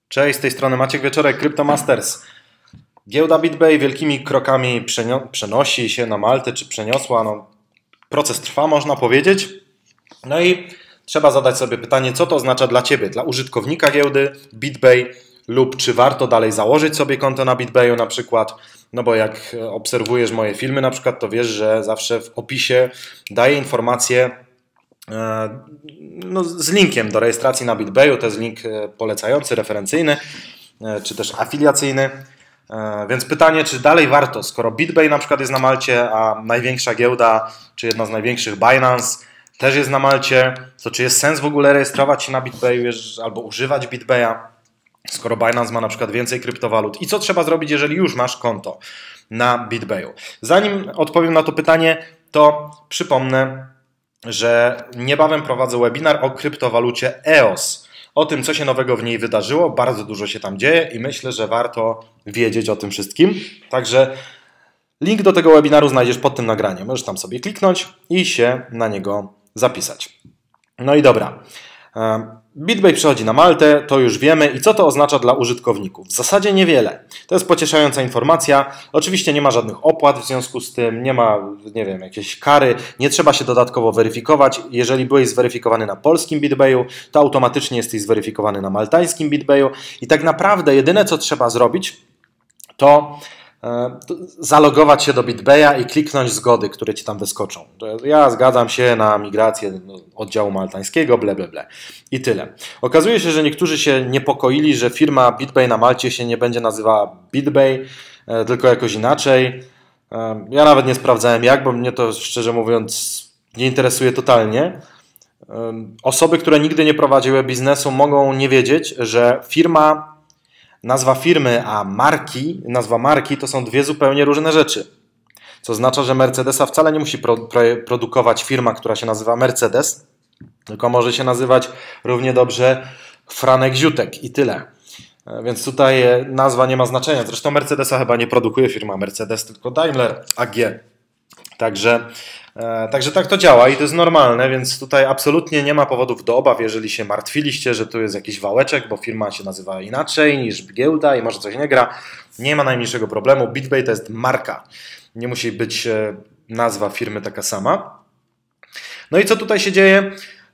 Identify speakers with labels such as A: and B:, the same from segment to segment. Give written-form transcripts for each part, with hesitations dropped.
A: Cześć, z tej strony Maciek Wieczorek, CryptoMasters. Giełda BitBay wielkimi krokami przenosi się na Maltę, czy przeniosła. No, proces trwa, można powiedzieć. No i trzeba zadać sobie pytanie, co to oznacza dla Ciebie, dla użytkownika giełdy BitBay, lub czy warto dalej założyć sobie konto na BitBayu na przykład. No bo jak obserwujesz moje filmy na przykład, to wiesz, że zawsze w opisie daję informacje z linkiem do rejestracji na BitBayu. To jest link polecający, referencyjny, czy też afiliacyjny. Więc pytanie, czy dalej warto, skoro BitBay na przykład jest na Malcie, a największa giełda, czy jedna z największych, Binance, też jest na Malcie, to czy jest sens w ogóle rejestrować się na BitBayu albo używać BitBaya, skoro Binance ma na przykład więcej kryptowalut? I co trzeba zrobić, jeżeli już masz konto na BitBayu? Zanim odpowiem na to pytanie, to przypomnę, że niebawem prowadzę webinar o kryptowalucie EOS. O tym, co się nowego w niej wydarzyło. Bardzo dużo się tam dzieje i myślę, że warto wiedzieć o tym wszystkim. Także link do tego webinaru znajdziesz pod tym nagraniem. Możesz tam sobie kliknąć i się na niego zapisać. No i dobra. BitBay przychodzi na Maltę, to już wiemy. I co to oznacza dla użytkowników? W zasadzie niewiele. To jest pocieszająca informacja. Oczywiście nie ma żadnych opłat w związku z tym, nie ma, nie wiem, jakiejś kary, nie trzeba się dodatkowo weryfikować. Jeżeli byłeś zweryfikowany na polskim BitBayu, to automatycznie jesteś zweryfikowany na maltańskim BitBayu. I tak naprawdę jedyne, co trzeba zrobić, to zalogować się do BitBaya i kliknąć zgody, które Ci tam wyskoczą. Ja zgadzam się na migrację oddziału maltańskiego, ble, ble, ble. I tyle. Okazuje się, że niektórzy się niepokoili, że firma BitBay na Malcie się nie będzie nazywała BitBay, tylko jakoś inaczej. Ja nawet nie sprawdzałem jak, bo mnie to, szczerze mówiąc, nie interesuje totalnie. Osoby, które nigdy nie prowadziły biznesu, mogą nie wiedzieć, że nazwa firmy, a nazwa marki to są dwie zupełnie różne rzeczy. Co oznacza, że Mercedesa wcale nie musi produkować firma, która się nazywa Mercedes, tylko może się nazywać równie dobrze Franek Ziutek i tyle. Więc tutaj nazwa nie ma znaczenia. Zresztą Mercedesa chyba nie produkuje firma Mercedes, tylko Daimler AG. Także tak to działa i to jest normalne, więc tutaj absolutnie nie ma powodów do obaw, jeżeli się martwiliście, że tu jest jakiś wałeczek, bo firma się nazywa inaczej niż giełda i może coś nie gra. Nie ma najmniejszego problemu. BitBay to jest marka. Nie musi być nazwa firmy taka sama. No i co tutaj się dzieje?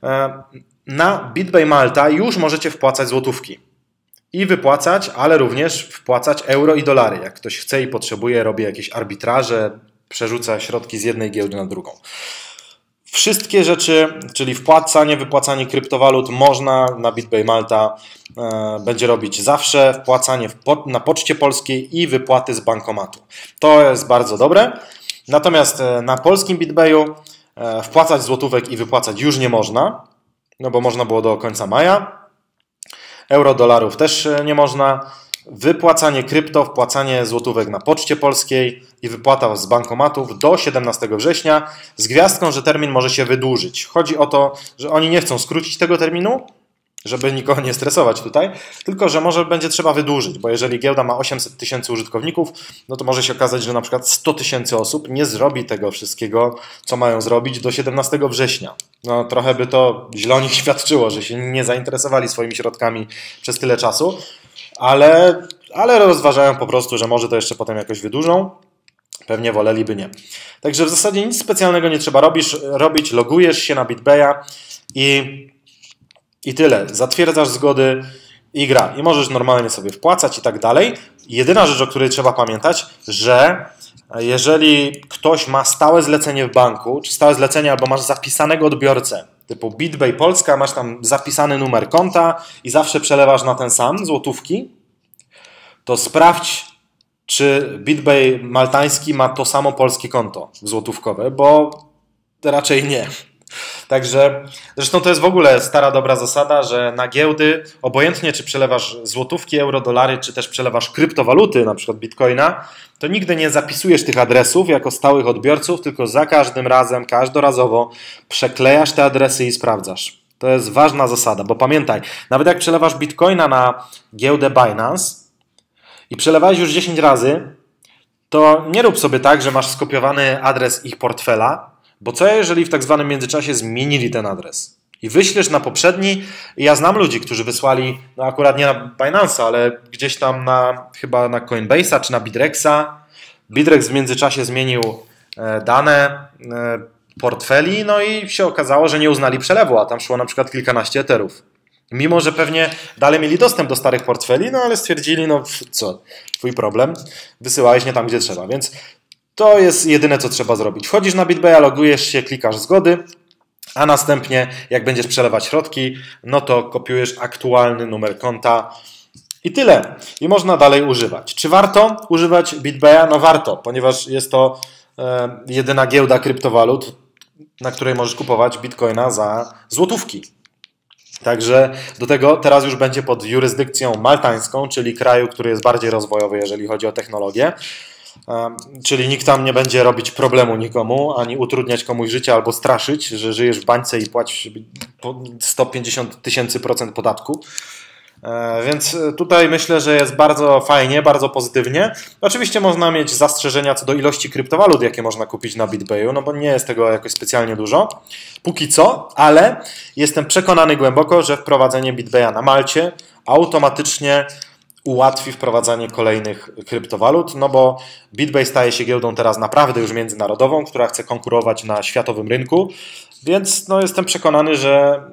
A: Na BitBay Malta już możecie wpłacać złotówki. I wypłacać, ale również wpłacać euro i dolary. Jak ktoś chce i potrzebuje, robi jakieś arbitraże, przerzuca środki z jednej giełdy na drugą. Wszystkie rzeczy, czyli wpłacanie, wypłacanie kryptowalut można na BitBay Malta będzie robić zawsze. Wpłacanie na Poczcie Polskiej i wypłaty z bankomatu. To jest bardzo dobre. Natomiast na polskim BitBayu wpłacać złotówek i wypłacać już nie można, no bo można było do końca maja. Euro, dolarów też nie można. Wypłacanie krypto, wpłacanie złotówek na Poczcie Polskiej i wypłata z bankomatów do 17 września z gwiazdką, że termin może się wydłużyć. Chodzi o to, że oni nie chcą skrócić tego terminu, żeby nikogo nie stresować tutaj, tylko że może będzie trzeba wydłużyć, bo jeżeli giełda ma 800 000 użytkowników, no to może się okazać, że na przykład 100 000 osób nie zrobi tego wszystkiego, co mają zrobić do 17 września. No trochę by to źle o nich świadczyło, że się nie zainteresowali swoimi środkami przez tyle czasu, ale rozważają po prostu, że może to jeszcze potem jakoś wydłużą. Pewnie woleliby nie. Także w zasadzie nic specjalnego nie trzeba robić. Logujesz się na BitBaya i tyle. Zatwierdzasz zgody i gra. I możesz normalnie sobie wpłacać i tak dalej. Jedyna rzecz, o której trzeba pamiętać, że jeżeli ktoś ma stałe zlecenie w banku, czy stałe zlecenie, albo masz zapisanego odbiorcę, typu BitBay Polska, masz tam zapisany numer konta i zawsze przelewasz na ten sam złotówki, to sprawdź, czy BitBay maltański ma to samo polskie konto złotówkowe, bo raczej nie. Także, zresztą to jest w ogóle stara dobra zasada, że na giełdy, obojętnie czy przelewasz złotówki, euro, dolary, czy też przelewasz kryptowaluty, na przykład bitcoina, to nigdy nie zapisujesz tych adresów jako stałych odbiorców, tylko za każdym razem, każdorazowo przeklejasz te adresy i sprawdzasz. To jest ważna zasada, bo pamiętaj, nawet jak przelewasz bitcoina na giełdę Binance i przelewałeś już 10 razy, to nie rób sobie tak, że masz skopiowany adres ich portfela, bo co jeżeli w tak zwanym międzyczasie zmienili ten adres i wyślesz na poprzedni. I ja znam ludzi, którzy wysłali, no akurat nie na Binance'a, ale gdzieś tam chyba na Coinbase'a czy na Bitrexa. Bitrex w międzyczasie zmienił dane portfeli, no i się okazało, że nie uznali przelewu, a tam szło na przykład kilkanaście eterów. Mimo że pewnie dalej mieli dostęp do starych portfeli, no ale stwierdzili, no co, twój problem, wysyłałeś nie tam, gdzie trzeba, więc to jest jedyne, co trzeba zrobić. Wchodzisz na BitBaya, logujesz się, klikasz zgody, a następnie jak będziesz przelewać środki, no to kopiujesz aktualny numer konta i tyle. I można dalej używać. Czy warto używać BitBaya? No warto, ponieważ jest to jedyna giełda kryptowalut, na której możesz kupować bitcoina za złotówki. Także do tego teraz już będzie pod jurysdykcją maltańską, czyli kraju, który jest bardziej rozwojowy, jeżeli chodzi o technologię. Czyli nikt tam nie będzie robić problemu nikomu, ani utrudniać komuś życie albo straszyć, że żyjesz w bańce i płacisz 150 000% podatku. Więc tutaj myślę, że jest bardzo fajnie, bardzo pozytywnie. Oczywiście można mieć zastrzeżenia co do ilości kryptowalut, jakie można kupić na BitBayu, no bo nie jest tego jakoś specjalnie dużo, póki co, ale jestem przekonany głęboko, że wprowadzenie BitBaya na Malcie automatycznie ułatwi wprowadzanie kolejnych kryptowalut, no bo BitBay staje się giełdą teraz naprawdę już międzynarodową, która chce konkurować na światowym rynku, więc no jestem przekonany, że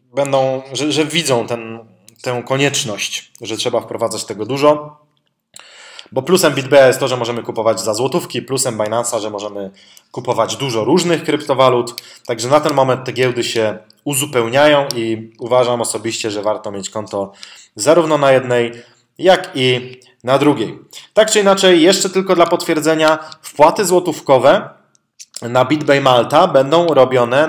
A: że widzą tę konieczność, że trzeba wprowadzać tego dużo, bo plusem BitBaya jest to, że możemy kupować za złotówki, plusem Binance'a, że możemy kupować dużo różnych kryptowalut, także na ten moment te giełdy się uzupełniają i uważam osobiście, że warto mieć konto zarówno na jednej, jak i na drugiej. Tak czy inaczej, jeszcze tylko dla potwierdzenia, wpłaty złotówkowe na BitBay Malta będą robione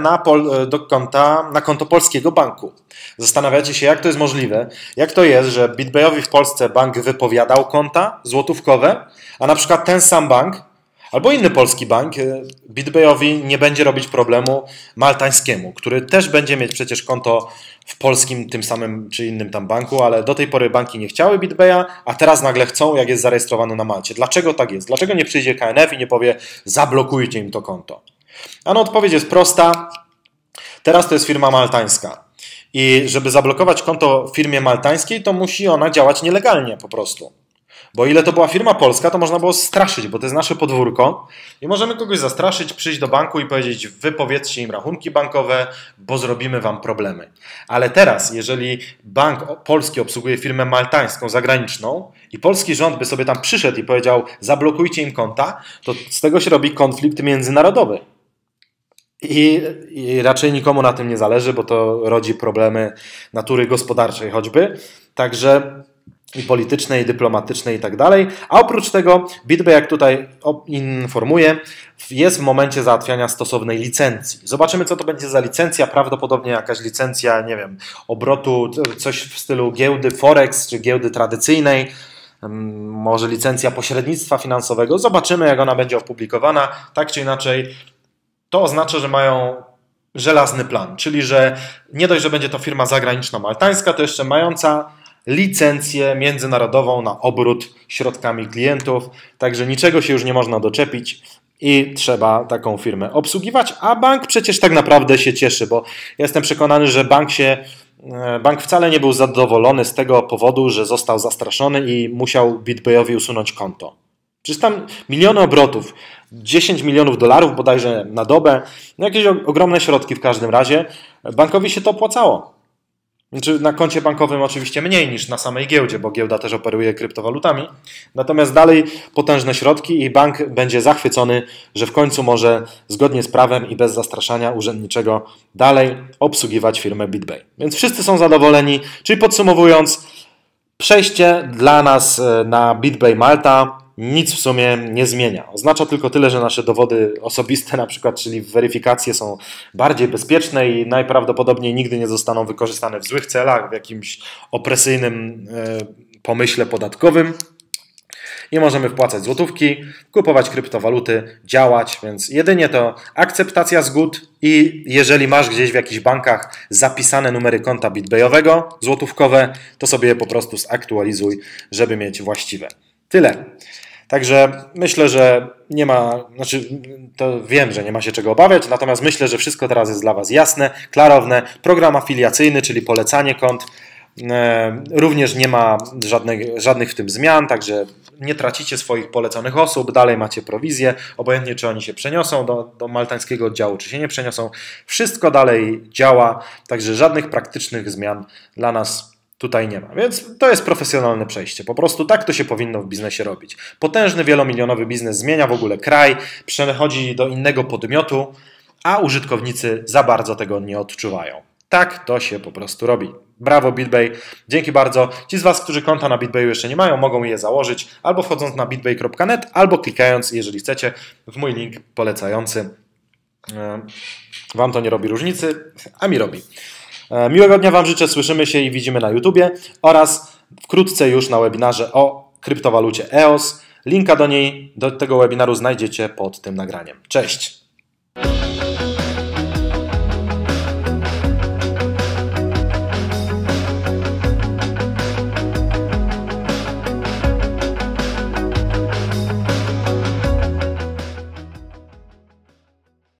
A: na konto polskiego banku. Zastanawiacie się, jak to jest możliwe? Jak to jest, że BitBayowi w Polsce bank wypowiadał konta złotówkowe, a na przykład ten sam bank albo inny polski bank BitBayowi nie będzie robić problemu maltańskiemu, który też będzie mieć przecież konto w polskim tym samym czy innym tam banku, ale do tej pory banki nie chciały BitBaya, a teraz nagle chcą, jak jest zarejestrowany na Malcie. Dlaczego tak jest? Dlaczego nie przyjdzie KNF i nie powie zablokujcie im to konto? Ano odpowiedź jest prosta. Teraz to jest firma maltańska. I żeby zablokować konto w firmie maltańskiej, to musi ona działać nielegalnie po prostu. Bo ile to była firma polska, to można było straszyć, bo to jest nasze podwórko i możemy kogoś zastraszyć, przyjść do banku i powiedzieć wypowiedzcie im rachunki bankowe, bo zrobimy wam problemy. Ale teraz, jeżeli bank polski obsługuje firmę maltańską, zagraniczną i polski rząd by sobie tam przyszedł i powiedział zablokujcie im konta, to z tego się robi konflikt międzynarodowy. I raczej nikomu na tym nie zależy, bo to rodzi problemy natury gospodarczej choćby. Także i politycznej, i dyplomatycznej i tak dalej. A oprócz tego BitBay, jak tutaj informuję, jest w momencie załatwiania stosownej licencji. Zobaczymy, co to będzie za licencja. Prawdopodobnie jakaś licencja, nie wiem, obrotu, coś w stylu giełdy Forex czy giełdy tradycyjnej. Może licencja pośrednictwa finansowego. Zobaczymy, jak ona będzie opublikowana. Tak czy inaczej, to oznacza, że mają żelazny plan. Czyli, że nie dość, że będzie to firma zagraniczna maltańska, to jeszcze mająca licencję międzynarodową na obrót środkami klientów, także niczego się już nie można doczepić i trzeba taką firmę obsługiwać, a bank przecież tak naprawdę się cieszy, bo jestem przekonany, że bank wcale nie był zadowolony z tego powodu, że został zastraszony i musiał BitBayowi usunąć konto. Przecież tam miliony obrotów, 10 milionów dolarów bodajże na dobę, no jakieś ogromne środki w każdym razie, bankowi się to opłacało. Znaczy na koncie bankowym oczywiście mniej niż na samej giełdzie, bo giełda też operuje kryptowalutami. Natomiast dalej potężne środki i bank będzie zachwycony, że w końcu może zgodnie z prawem i bez zastraszania urzędniczego dalej obsługiwać firmę BitBay. Więc wszyscy są zadowoleni. Czyli podsumowując, przejście dla nas na BitBay Malta nic w sumie nie zmienia. Oznacza tylko tyle, że nasze dowody osobiste na przykład, czyli weryfikacje są bardziej bezpieczne i najprawdopodobniej nigdy nie zostaną wykorzystane w złych celach, w jakimś opresyjnym pomyśle podatkowym. I możemy wpłacać złotówki, kupować kryptowaluty, działać, więc jedynie to akceptacja zgód i jeżeli masz gdzieś w jakichś bankach zapisane numery konta BitBayowego, złotówkowe, to sobie je po prostu zaktualizuj, żeby mieć właściwe. Tyle. Także myślę, że nie ma, to wiem, że nie ma się czego obawiać, natomiast myślę, że wszystko teraz jest dla Was jasne, klarowne. Program afiliacyjny, czyli polecanie kont, również nie ma żadnych w tym zmian, także nie tracicie swoich poleconych osób, dalej macie prowizję, obojętnie czy oni się przeniosą do maltańskiego oddziału, czy się nie przeniosą. Wszystko dalej działa, także żadnych praktycznych zmian dla nas tutaj nie ma, więc to jest profesjonalne przejście. Po prostu tak to się powinno w biznesie robić. Potężny, wielomilionowy biznes zmienia w ogóle kraj, przechodzi do innego podmiotu, a użytkownicy za bardzo tego nie odczuwają. Tak to się po prostu robi. Brawo BitBay, dzięki bardzo. Ci z Was, którzy konta na BitBayu jeszcze nie mają, mogą je założyć albo wchodząc na bitbay.net, albo klikając, jeżeli chcecie, w mój link polecający. Wam to nie robi różnicy, a mi robi. Miłego dnia Wam życzę, słyszymy się i widzimy na YouTubie oraz wkrótce już na webinarze o kryptowalucie EOS. Linka do tego webinaru znajdziecie pod tym nagraniem. Cześć!